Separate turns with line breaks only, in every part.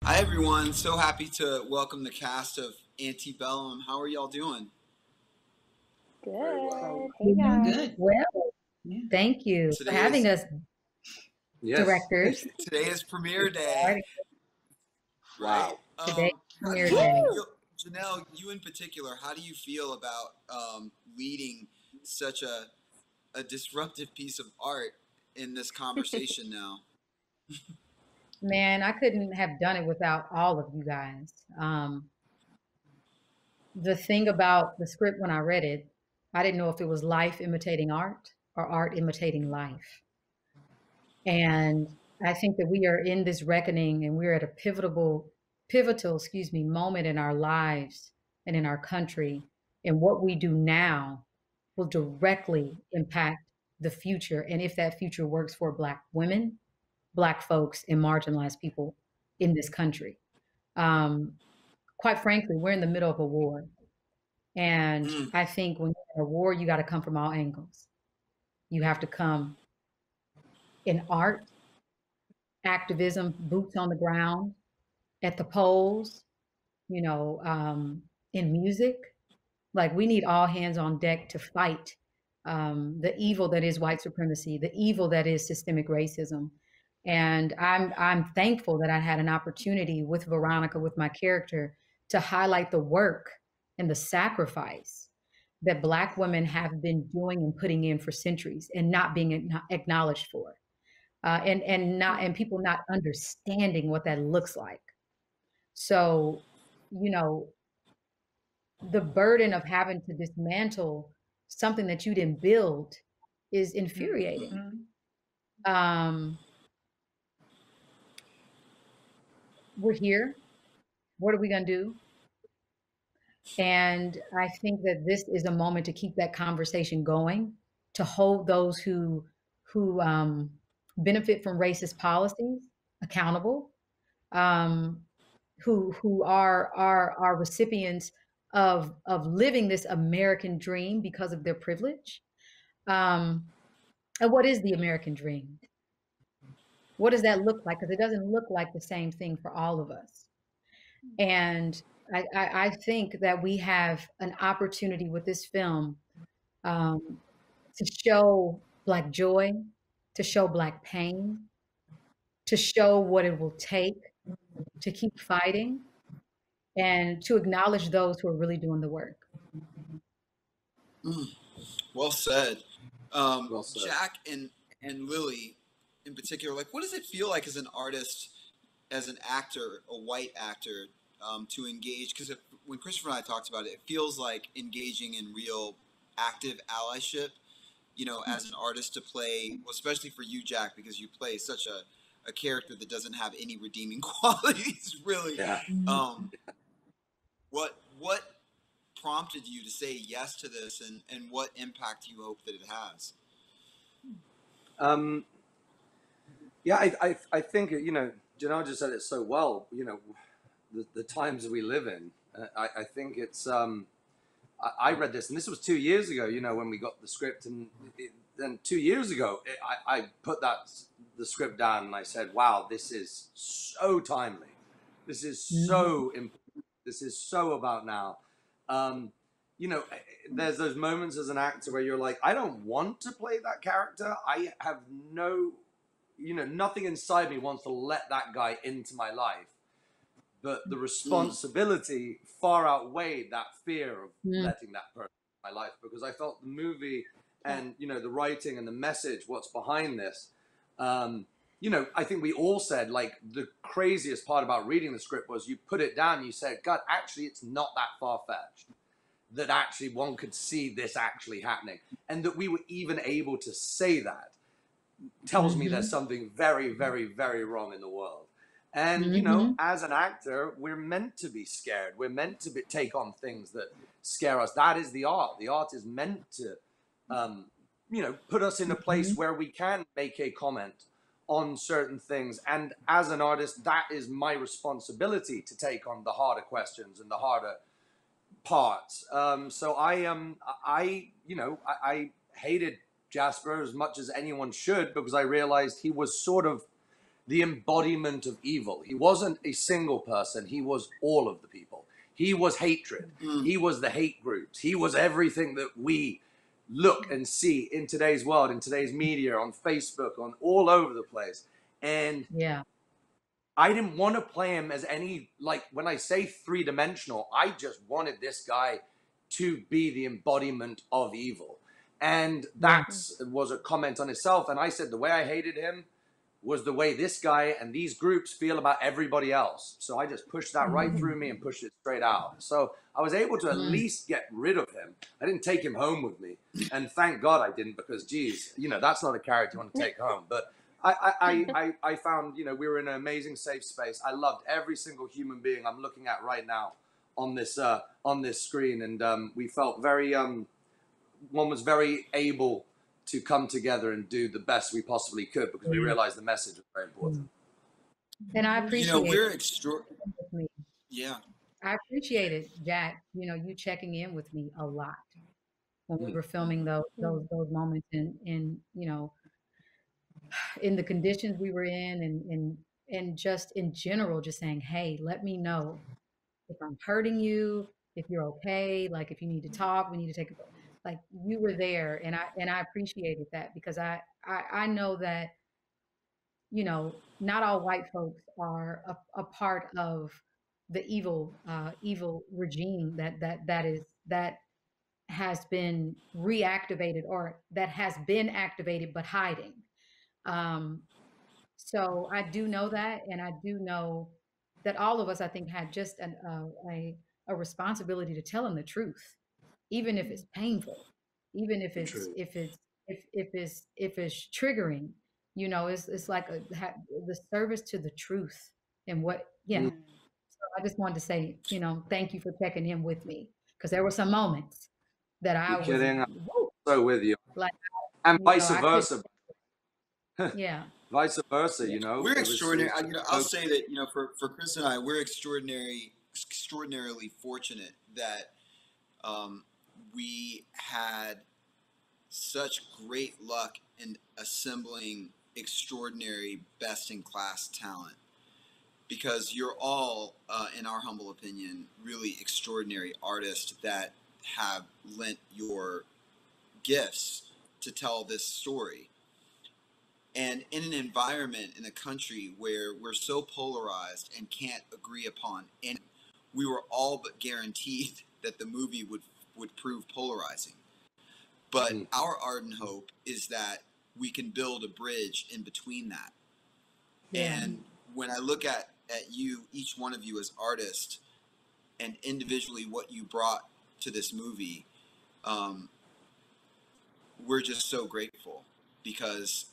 Hi everyone, so happy to welcome the cast of Antebellum. How are y'all doing?
Good.
Well.
Hey guys.
Good.
Well, thank you for having us, directors.
Today is premiere day. Right?
Wow.
Today,
How do
premiere
you
day.
feel, Janelle, you in particular, how do you feel about leading such a disruptive piece of art in this conversation now?
Man, I couldn't have done it without all of you guys. The thing about the script when I read it, I didn't know if it was life imitating art or art imitating life. And I think that we are in this reckoning and we're at a pivotal, moment in our lives and in our country. And what we do now will directly impact the future. And if that future works for Black women, Black folks, and marginalized people in this country. Quite frankly, we're in the middle of a war. And I think when you're in a war, you got to come from all angles. You have to come in art, activism, boots on the ground, at the polls, in music. Like we need all hands on deck to fight the evil that is white supremacy, the evil that is systemic racism. And I'm thankful that I had an opportunity with Veronica, with my character, to highlight the work and the sacrifice that Black women have been doing and putting in for centuries and not being acknowledged for, and people not understanding what that looks like. So, you know, the burden of having to dismantle something that you didn't build is infuriating. We're here. What are we going to do? And I think that this is a moment to keep that conversation going, to hold those who benefit from racist policies accountable, who are recipients of living this American dream because of their privilege. And what is the American dream? What does that look like? Because it doesn't look like the same thing for all of us. And I think that we have an opportunity with this film to show Black joy, to show Black pain, to show what it will take to keep fighting, and to acknowledge those who are really doing the work.
Well said. Jack and Lily in particular, like what does it feel like as an artist, as an actor, a white actor, to engage? Because when Christopher and I talked about it, it feels like engaging in real active allyship, as an artist to play, well, especially for you, Jack, because you play such a character that doesn't have any redeeming qualities, really.
Yeah.
What prompted you to say yes to this, and what impact you hope that it has?
I think, Janelle just said it so well, the times we live in. I think it's, I read this, and this was 2 years ago, when we got the script, and then 2 years ago, I put the script down and I said, wow, this is so timely. This is so important. This is so about now. There's those moments as an actor where you're like, I don't want to play that character. I have nothing inside me wants to let that guy into my life. But the responsibility far outweighed that fear of letting that person in my life, because I felt the movie and, the writing and the message, what's behind this, I think we all said, like, the craziest part about reading the script was you put it down and you said, God, actually, it's not that far-fetched. That actually one could see this actually happening. And that we were even able to say that tells me there's something very, very, very wrong in the world. And, as an actor, we're meant to be scared. We're meant to take on things that scare us. That is the art. The art is meant to, put us in a place where we can make a comment on certain things. And as an artist, that is my responsibility to take on the harder questions and the harder parts. So I hated Jasper as much as anyone should, because I realized he was sort of the embodiment of evil. He wasn't a single person. He was all of the people. He was hatred. He was the hate groups. He was everything that we look and see in today's world, in today's media, on Facebook, on all over the place. And
Yeah.
I didn't want to play him as any, like, when I say three-dimensional, I just wanted this guy to be the embodiment of evil. And that was a comment on itself. And I said the way I hated him was the way this guy and these groups feel about everybody else. So I just pushed that right through me and pushed it straight out. So I was able to at least get rid of him. I didn't take him home with me. And thank God I didn't, because, geez, you know, that's not a character you want to take home. But I found, you know, we were in an amazing safe space. I loved every single human being I'm looking at right now on this screen. And we felt very, one was very able to come together and do the best we possibly could, because we realized the message was very important.
And I appreciate
we're
Yeah. I appreciated, Jack, you know, you checking in with me a lot when we were filming those moments in, you know, in the conditions we were in, and just in general, just saying, hey, let me know if I'm hurting you, if you're okay, like if you need to talk, we need to take a, like you were there, and I appreciated that, because I know that, you know, not all white folks are a part of the evil regime that has been reactivated, or that has been activated but hiding. So I do know that, and I do know that all of us, I think, had just a responsibility to tell them the truth, even if it's painful, even if it's triggering. You know, it's like the service to the truth, and what, you know. So I just wanted to say, you know, thank you for checking in with me, because there were some moments that I was
kidding? I'm so with you,
like,
and vice versa.
Yeah.
Vice versa, you know.
We're extraordinary. You know, I'll say that, you know, for Chris and I, we're extraordinarily fortunate that we had such great luck in assembling extraordinary, best-in-class talent. Because you're all, in our humble opinion, really extraordinary artists that have lent your gifts to tell this story. And in an environment, in a country where we're so polarized and can't agree upon anything, we were all but guaranteed that the movie would prove polarizing. But our ardent hope is that we can build a bridge in between that. Yeah. And when I look at you, each one of you as artists, and individually what you brought to this movie, we're just so grateful, because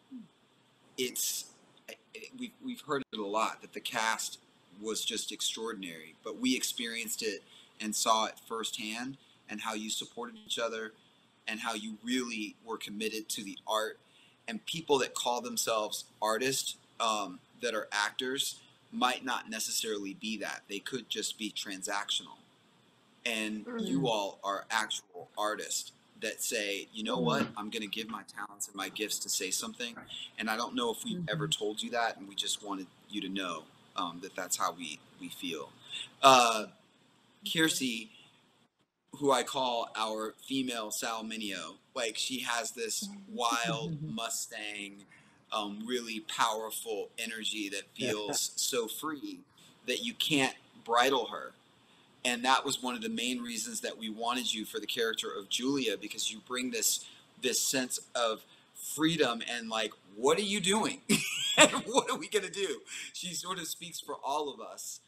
we've heard it a lot, that the cast was just extraordinary, but we experienced it and saw it firsthand, and how you supported each other, and how you really were committed to the art. And people that call themselves artists, that are actors, might not necessarily be that. They could just be transactional. And you all are actual artists that say, you know what, I'm going to give my talents and my gifts to say something. And I don't know if we've ever told you that, and we just wanted you to know that that's how we feel. Kiersey, who I call our female Sal Mineo, like, she has this wild Mustang, really powerful energy that feels so free that you can't bridle her. And that was one of the main reasons that we wanted you for the character of Julia, because you bring this sense of freedom and, like, what are you doing? And what are we going to do? She sort of speaks for all of us.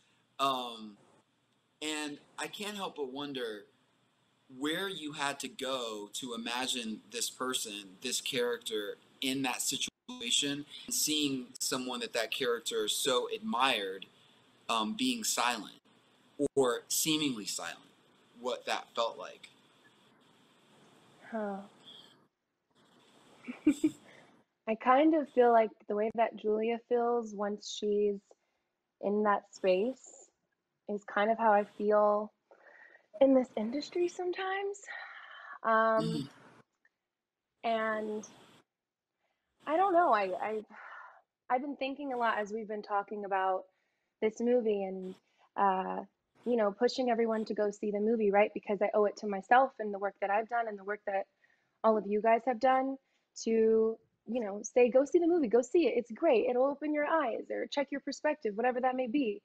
And I can't help but wonder where you had to go to imagine this person, this character, in that situation, and seeing someone that character so admired being silent, or seemingly silent, what that felt like.
I kind of feel like the way that Julia feels once she's in that space is kind of how I feel in this industry sometimes. And I don't know, I've been thinking a lot as we've been talking about this movie and, you know, pushing everyone to go see the movie, right? Because I owe it to myself and the work that I've done and the work that all of you guys have done to, you know, say, go see the movie, go see it. It's great. It'll open your eyes or check your perspective, whatever that may be.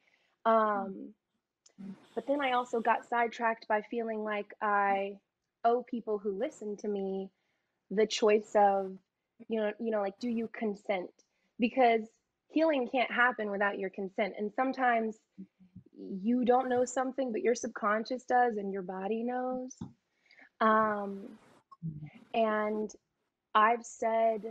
But then I also got sidetracked by feeling like I owe people who listen to me the choice of, like, do you consent? Because healing can't happen without your consent. And sometimes you don't know something, but your subconscious does and your body knows. And I've said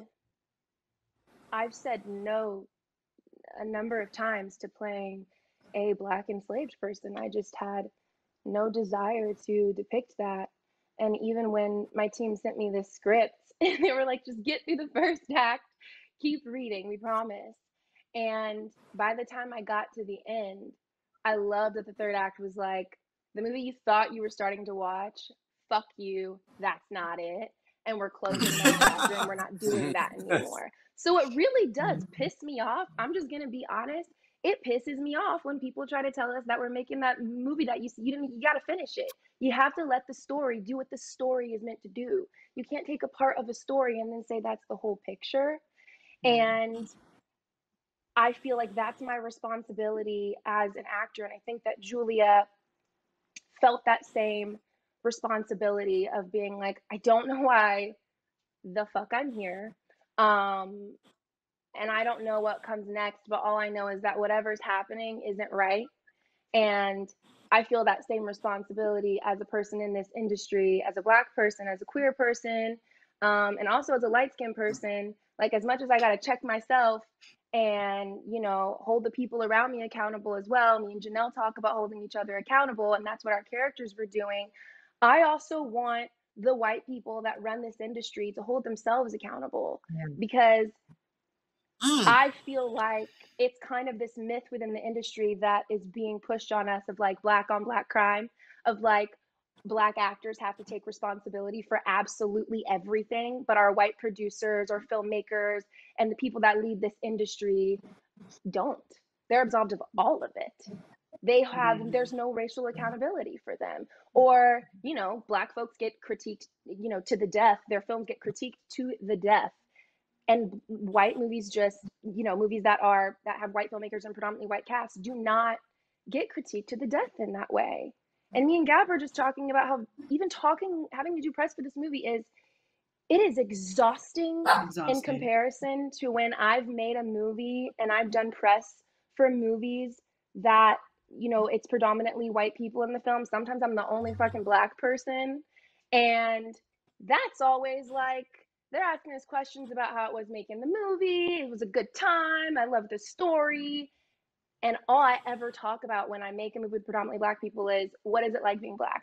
no a number of times to playing a Black enslaved person. I just had no desire to depict that. And even when my team sent me this script, they were like, just get through the first act, keep reading, we promise. And by the time I got to the end, I loved that the third act was like, the movie you thought you were starting to watch, fuck you, that's not it. And we're closing that chapter and we're not doing that anymore. So it really does piss me off. I'm just going to be honest. It pisses me off when people try to tell us that we're making that movie that you got to finish it. You have to let the story do what the story is meant to do. You can't take a part of a story and then say that's the whole picture. And I feel like that's my responsibility as an actor. And I think that Julia felt that same responsibility of being like, I don't know why the fuck I'm here. And I don't know what comes next, but all I know is that whatever's happening isn't right. And I feel that same responsibility as a person in this industry, as a Black person, as a queer person, and also as a light-skinned person. Like, as much as I got to check myself and, hold the people around me accountable as well. Me and Janelle talk about holding each other accountable, and that's what our characters were doing. I also want the white people that run this industry to hold themselves accountable, because I feel like it's kind of this myth within the industry that is being pushed on us of like Black on Black crime, of like Black actors have to take responsibility for absolutely everything, but our white producers or filmmakers and the people that lead this industry don't. They're absolved of all of it. There's no racial accountability for them. Or, Black folks get critiqued, to the death. Their films get critiqued to the death. And white movies just, movies that have white filmmakers and predominantly white casts do not get critiqued to the death in that way. And me and Gab were just talking about how having to do press for this movie it is exhausting in comparison to when I've made a movie and I've done press for movies that, it's predominantly white people in the film. Sometimes I'm the only fucking Black person. And that's always like, they're asking us questions about how it was making the movie. It was a good time. I love the story. And all I ever talk about when I make a movie with predominantly Black people is, what is it like being Black?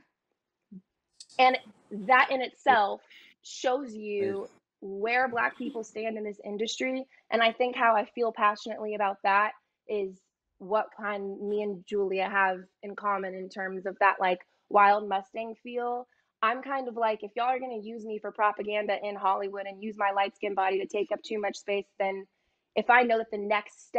And that in itself shows you where Black people stand in this industry. And I think how I feel passionately about that is what me and Julia have in common in terms of that like wild Mustang feel. I'm kind of like, if y'all are going to use me for propaganda in Hollywood and use my light skinned body to take up too much space, then if I know that the next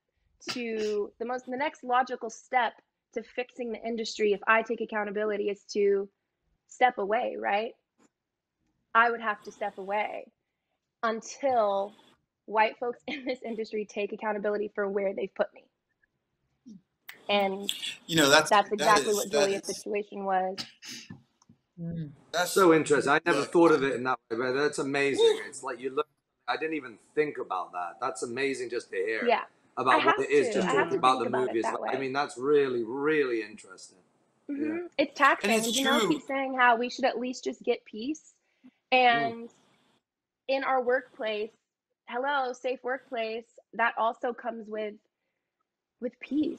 logical step to fixing the industry, if I take accountability, is to step away, right? I would have to step away until white folks in this industry take accountability for where they've put me. And that's exactly what Julia's situation was.
That's so interesting. I never thought of it in that way, but that's amazing. It's like I didn't even think about that. That's amazing just to hear about what it is, just talking about the movies. I mean, that's really, really interesting.
Yeah. It's taxing. And Janelle keeps saying how we should at least just get peace. And in our workplace, safe workplace, that also comes with peace,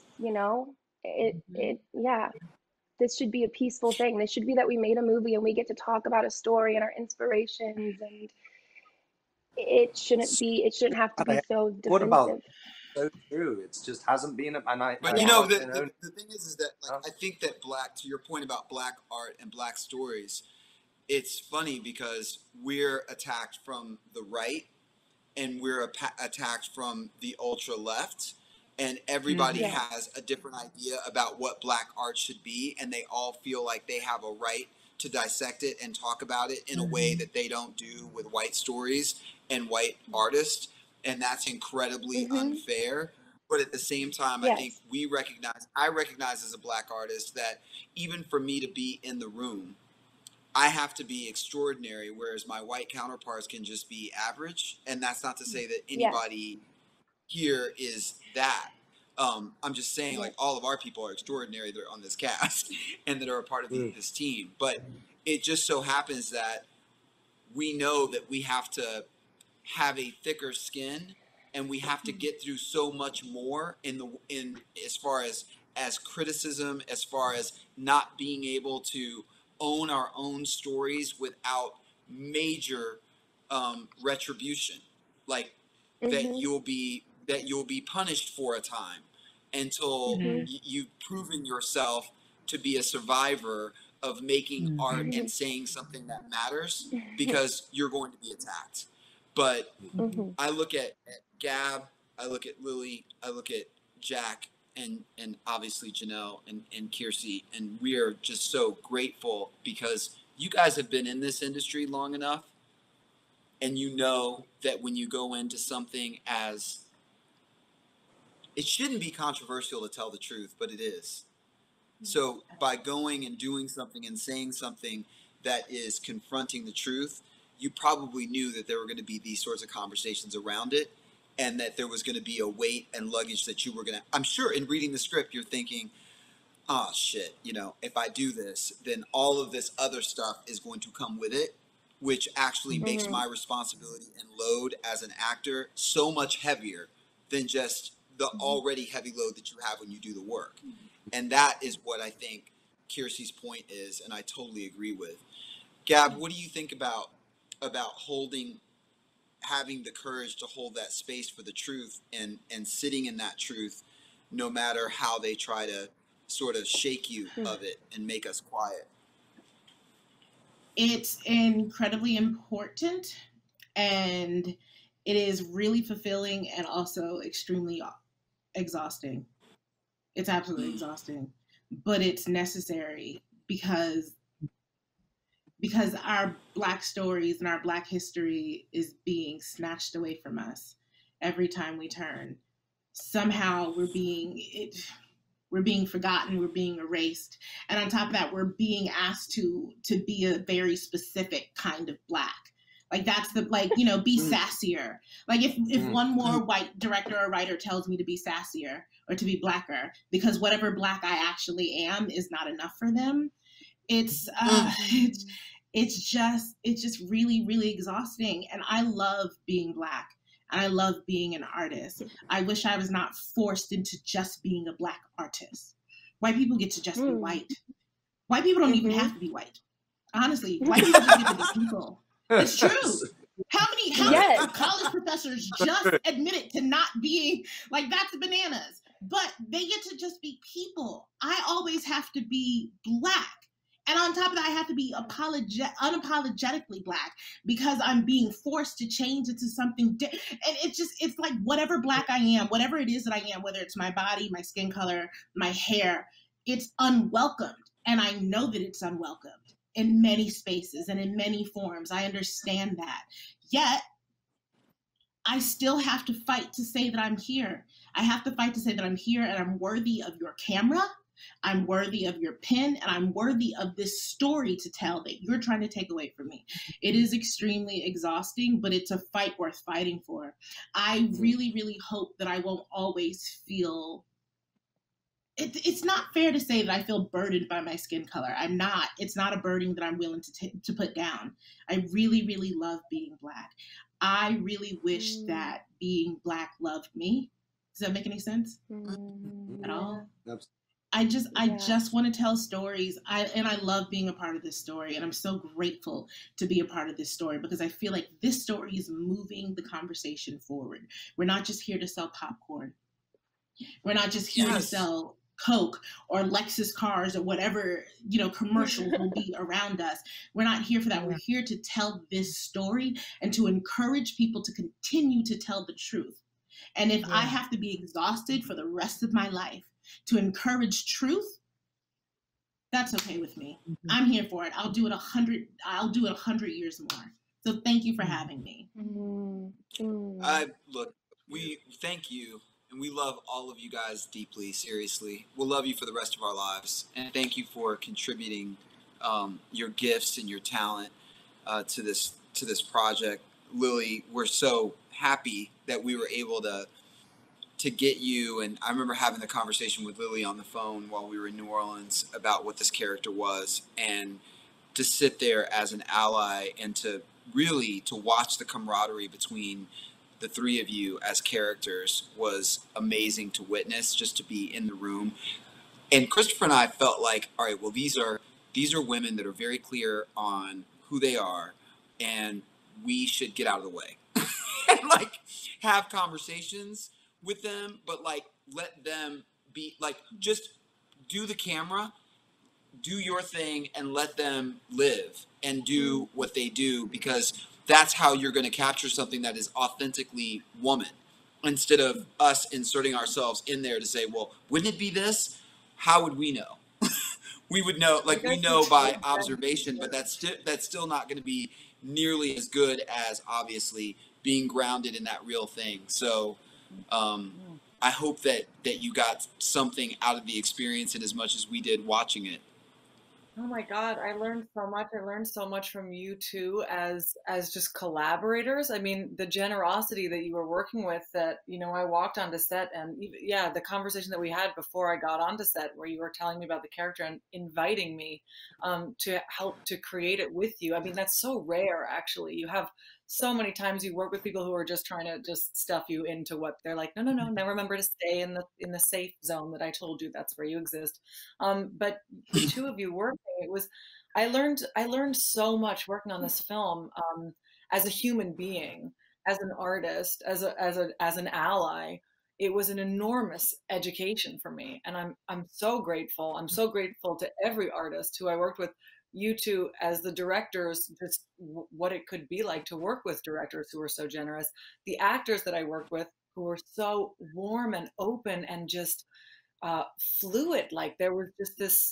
This should be a peaceful thing. This should be that we made a movie and we get to talk about a story and our inspirations, and it shouldn't have to be so defensive.
What about so true? It just hasn't been
the thing is that I think that to your point about Black art and Black stories, it's funny because we're attacked from the right and we're attacked from the ultra left, and everybody has a different idea about what Black art should be, and they all feel like they have a right to dissect it and talk about it in a way that they don't do with white stories and white artists, and that's incredibly unfair. But at the same time, I think I recognize as a Black artist that even for me to be in the room, I have to be extraordinary, whereas my white counterparts can just be average. And that's not to say that anybody here is that. I'm just saying, like, all of our people are extraordinary that are on this cast and that are a part of this team. But it just so happens that we know that we have to have a thicker skin, and we have to get through so much more in as far as criticism, as far as not being able to own our own stories without major retribution, like that you'll be punished for a time until you've proven yourself to be a survivor of making art and saying something that matters, because you're going to be attacked. But I look at Gab, I look at Lily, I look at Jack, and obviously Janelle and Kiersey, and we are just so grateful because you guys have been in this industry long enough, and you know that when you go into something as, it shouldn't be controversial to tell the truth, but it is. So by going and doing something and saying something that is confronting the truth, you probably knew that there were going to be these sorts of conversations around it, and that there was going to be a weight and luggage that you were going to, I'm sure in reading the script, you're thinking, oh shit, you know, if I do this, then all of this other stuff is going to come with it, which actually makes my responsibility and load as an actor so much heavier than just the already heavy load that you have when you do the work. And that is what I think Kiersey's point is, and I totally agree with. Gab, what do you think about having the courage to hold that space for the truth and sitting in that truth, no matter how they try to sort of shake you of it and make us quiet?
It's incredibly important, and it is really fulfilling and also extremely exhausting. It's absolutely exhausting, but it's necessary because our Black stories and our Black history is being snatched away from us every time we turn. Somehow we're being forgotten, we're being erased. And on top of that, we're being asked to be a very specific kind of Black. Like that's the, like, you know, be sassier. Like if one more white director or writer tells me to be sassier or to be Blacker, because whatever Black I actually am is not enough for them, it's just really, really exhausting. And I love being Black. And I love being an artist. I wish I was not forced into just being a Black artist. White people get to just be white. White people don't even have to be white. Honestly, white people just get to be people. It's true. How many college professors just admitted to not being, like, that's bananas. But they get to just be people. I always have to be Black. And on top of that, I have to be unapologetically Black because I'm being forced to change into something different. And it's like whatever Black I am, whatever it is that I am, whether it's my body, my skin color, my hair, it's unwelcomed. And I know that it's unwelcomed in many spaces and in many forms. I understand that. Yet, I still have to fight to say that I'm here. I have to fight to say that I'm here and I'm worthy of your camera. I'm worthy of your pen, and I'm worthy of this story to tell that you're trying to take away from me. It is extremely exhausting, but it's a fight worth fighting for. I really, really hope that I won't always feel... It's not fair to say that I feel burdened by my skin color. I'm not. It's not a burden that I'm willing to put down. I really, really love being Black. I really wish that being Black loved me. Does that make any sense at all? Absolutely. I just want to tell stories. I love being a part of this story, and I'm so grateful to be a part of this story because I feel like this story is moving the conversation forward. We're not just here to sell popcorn. We're not just here to sell Coke or Lexus cars or whatever, you know, commercials will be around us. We're not here for that. We're here to tell this story and to encourage people to continue to tell the truth. And if I have to be exhausted for the rest of my life to encourage truth, that's okay with me. I'm here for it. I'll do it 100 years more. So thank you for having me.
Look, we thank you, and we love all of you guys deeply. Seriously, we'll love you for the rest of our lives, and thank you for contributing your gifts and your talent to this project. Lily, we're so happy that we were able to get you. And I remember having the conversation with Lily on the phone while we were in New Orleans about what this character was, and to sit there as an ally and to really to watch the camaraderie between the three of you as characters was amazing to witness, just to be in the room. And Christopher and I felt like, all right, well, these are women that are very clear on who they are, and we should get out of the way and like have conversations with them, but like let them be like, just do the camera, do your thing, and let them live and do what they do, because that's how you're going to capture something that is authentically woman, instead of us inserting ourselves in there to say, well, wouldn't it be this? How would we know? We would know, like we know by observation, but that's still not going to be nearly as good as obviously being grounded in that real thing. So I hope that you got something out of the experience, and as much as we did watching it.
Oh my God, I learned so much. I learned so much from you two as just collaborators. I mean, the generosity that you were working with, that, you know, I walked onto set, and yeah, the conversation that we had before I got onto set, where you were telling me about the character and inviting me to help to create it with you. I mean, that's so rare, actually. You have so many times you work with people who are just trying to just stuff you into what they're like, no, now remember to stay in the safe zone that I told you, that's where you exist. But the two of you working, I learned so much working on this film, as a human being, as an artist, as an ally. It was an enormous education for me, and I'm so grateful. I'm so grateful to every artist who I worked with. You two as the directors, just what it could be like to work with directors who were so generous. The actors that I worked with who were so warm and open and just fluid. Like there was just this,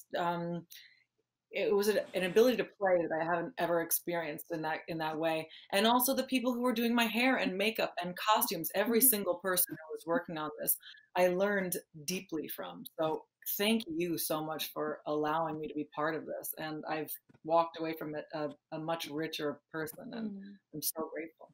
it was an ability to play that I haven't ever experienced in that way. And also the people who were doing my hair and makeup and costumes, every single person who was working on this, I learned deeply from. So thank you so much for allowing me to be part of this. And I've walked away from it a much richer person, and I'm so grateful.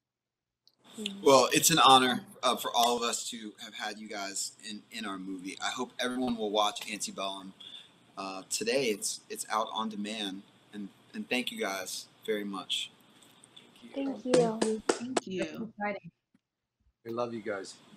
Well, it's an honor for all of us to have had you guys in our movie. I hope everyone will watch Antebellum. Today it's out on demand, and thank you guys very much.
Thank you.
Thank you.
We love you guys.